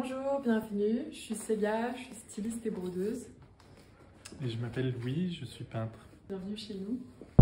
Bonjour, bienvenue, je suis Célia, je suis styliste et brodeuse. Et je m'appelle Louis, je suis peintre. Bienvenue chez nous.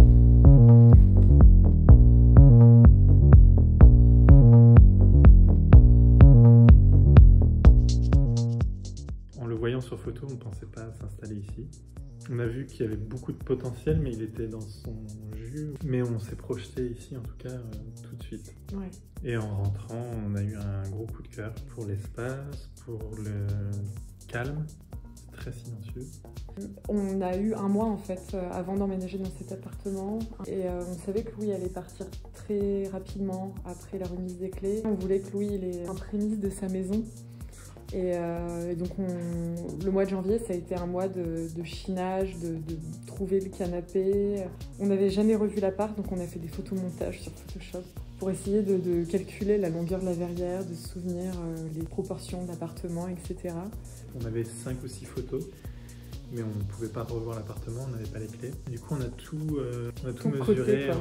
En le voyant sur photo, on ne pensait pas s'installer ici. On a vu qu'il y avait beaucoup de potentiel, mais il était dans son jus. Mais on s'est projeté ici, en tout cas, tout de suite. Ouais. Et en rentrant, on a eu un gros coup de cœur pour l'espace, pour le calme. C'est très silencieux. On a eu un mois en fait avant d'emménager dans cet appartement et on savait que Louis allait partir très rapidement après la remise des clés. On voulait que Louis ait un prémisse de sa maison. Et donc le mois de janvier, ça a été un mois de chinage, de trouver le canapé. On n'avait jamais revu l'appart, donc on a fait des photomontages sur Photoshop pour essayer de calculer la longueur de la verrière, de se souvenir les proportions de l'appartement, etc. On avait 5 ou 6 photos, mais on ne pouvait pas revoir l'appartement, on n'avait pas les clés. Du coup, on a tout mesuré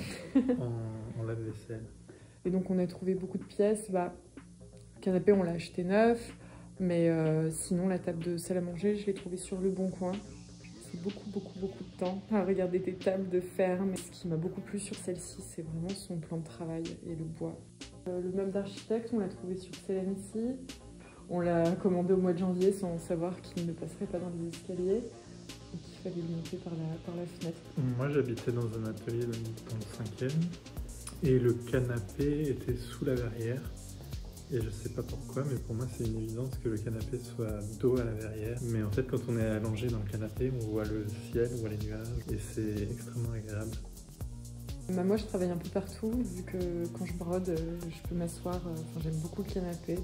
en lave-vaisselle. Et donc on a trouvé beaucoup de pièces. Le canapé, on l'a acheté neuf. Mais sinon, la table de salle à manger, je l'ai trouvée sur Le Bon Coin. C'est beaucoup de temps à regarder des tables de fer. Mais ce qui m'a beaucoup plu sur celle-ci, c'est vraiment son plan de travail et le bois. Le meuble d'architecte, on l'a trouvé sur Celency. On l'a commandé au mois de janvier sans savoir qu'il ne passerait pas dans les escaliers et qu'il fallait le monter par la fenêtre. Moi, j'habitais dans un atelier dans le 5e et le canapé était sous la verrière. Et je sais pas pourquoi, mais pour moi c'est une évidence que le canapé soit dos à la verrière. Mais en fait, quand on est allongé dans le canapé, on voit le ciel, on voit les nuages, et c'est extrêmement agréable. Moi, je travaille un peu partout, vu que quand je brode, je peux m'asseoir. J'aime beaucoup le canapé,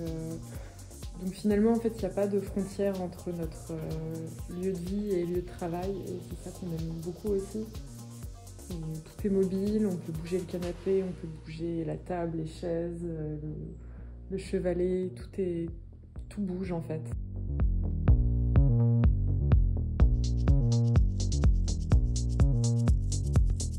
donc finalement, en fait, il n'y a pas de frontière entre notre lieu de vie et lieu de travail, et c'est ça qu'on aime beaucoup aussi. Tout est mobile, on peut bouger le canapé, on peut bouger la table, les chaises, le chevalet, tout bouge en fait.